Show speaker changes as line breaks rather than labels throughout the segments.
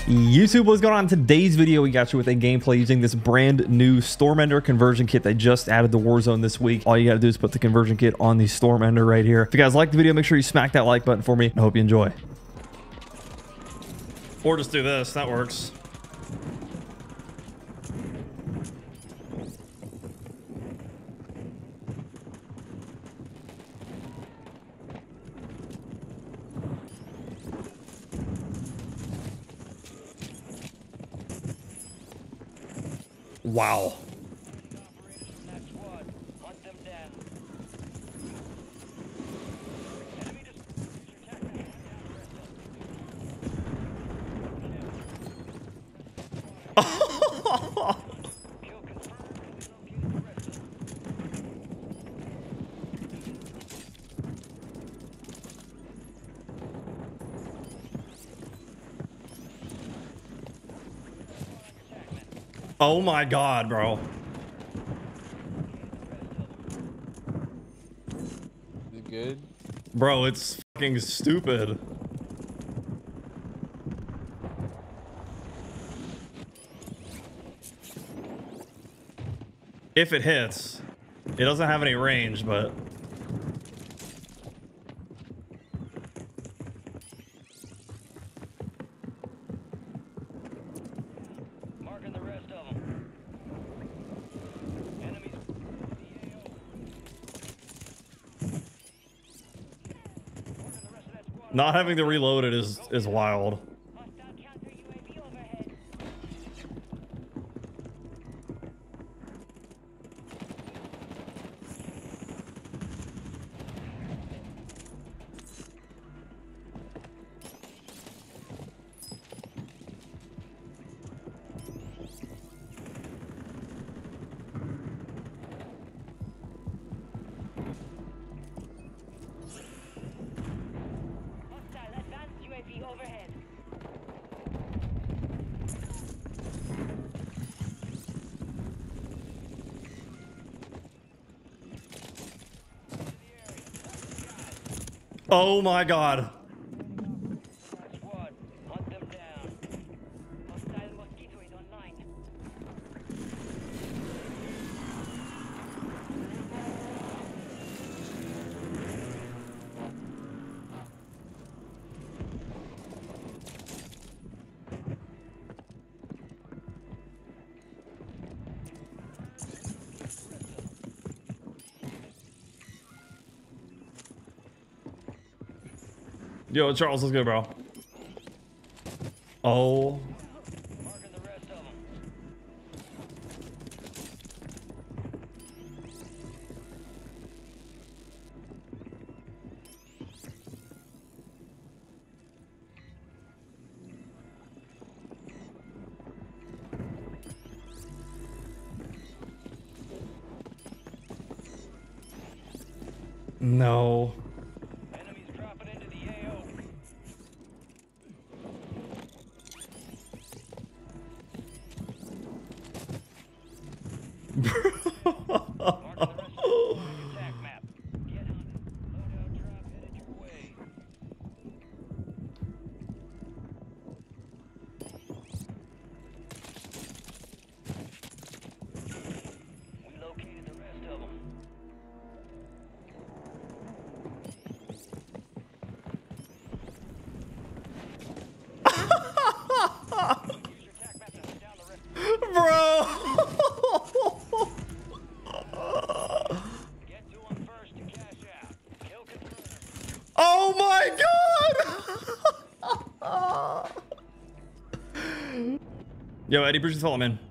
YouTube, what's going on? In today's video, we got you with a gameplay using this brand new Stormender conversion kit they just added to Warzone this week. All you got to do is put the conversion kit on the Stormender right here. If you guys like the video, make sure you smack that like button for me. I hope you enjoy. Or just do this. That works. Wow. Oh my god, bro.
Is it good?
Bro, it's fucking stupid. If it hits. It doesn't have any range, but... Not having to reload it is wild. Oh my god. Yo, Charles, let's go, bro. Oh. No. Oh my god! Yo, Eddie, Bridges, follow, man.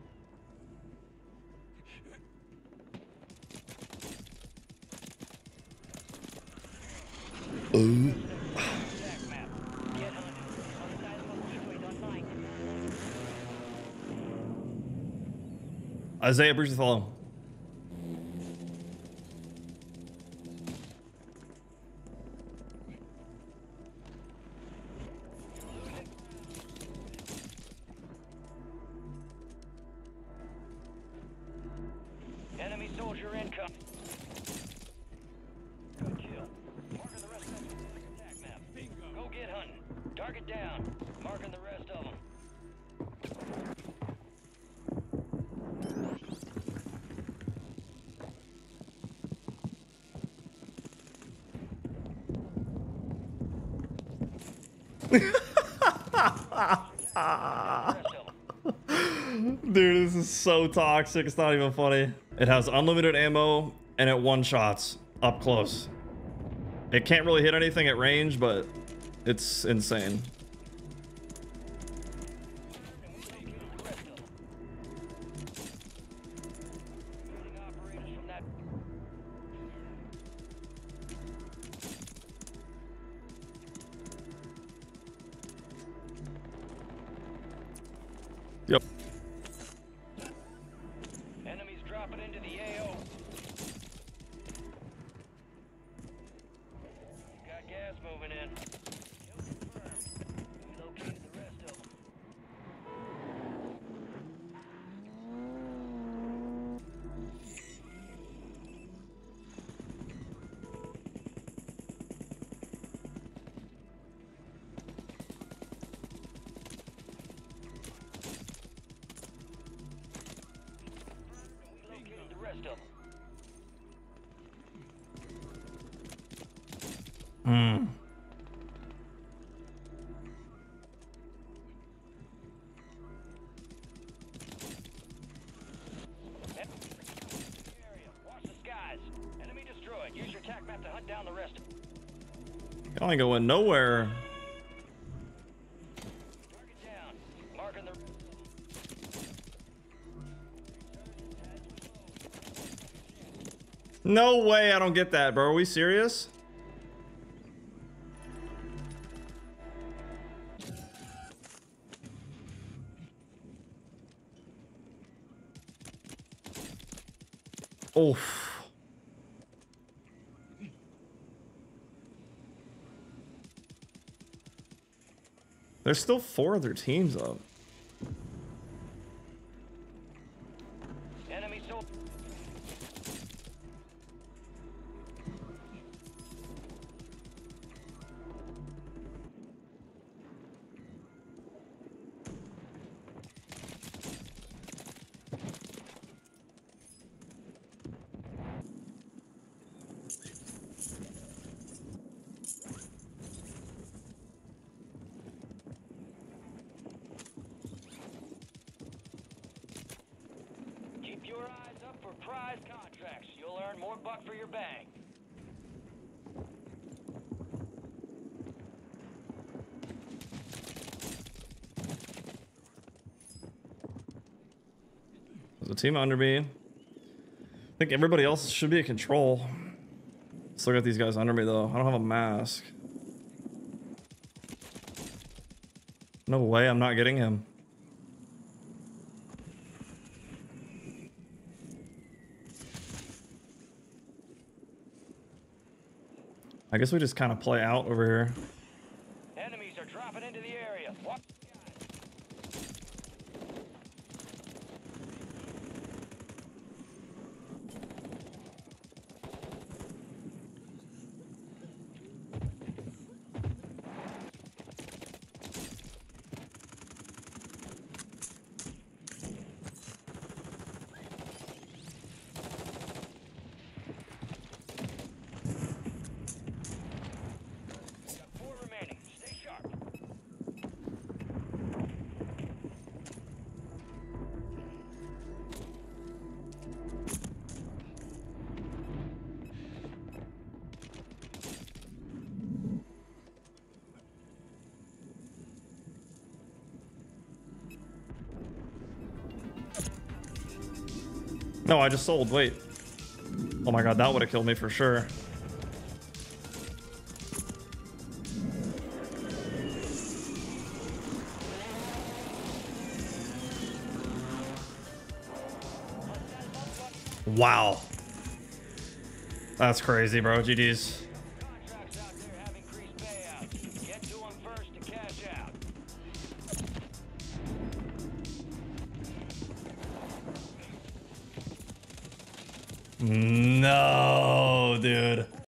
Isaiah, Bridges, follow.
Enemy soldier income. Good kill. Marking the rest of them with the attack map. Bingo. Go get hunting. Target down. Marking the rest of them.
Dude, this is so toxic. It's not even funny. It has unlimited ammo and it one-shots up close. It can't really hit anything at range, but it's insane. Yep.
Enemies dropping into the AO. Got gas moving in. Kill confirmed. We located the rest of them. Located the rest of them. Area. Watch the skies. Enemy destroyed. Use your TAC map to hunt down the rest.
I ain't going nowhere.
Target down. Marking the.
No way I don't get that, bro. Are we serious? Oof. There's still 4 other teams up.
Enemy sold. Keep your eyes up for prize contracts. You'll earn more buck for your bang.
There's a team under me. I think everybody else should be at control. Still got these guys under me though. I don't have a mask. No way I'm not getting him. I guess we just kind of play out over here.
Enemies are dropping into the area. Watch.
No, I just sold. Wait. Oh my god, that would have killed me for sure. Wow. That's crazy, bro. GD's.
Contracts out there have increased payouts. Get to them first to cash out.
No, dude.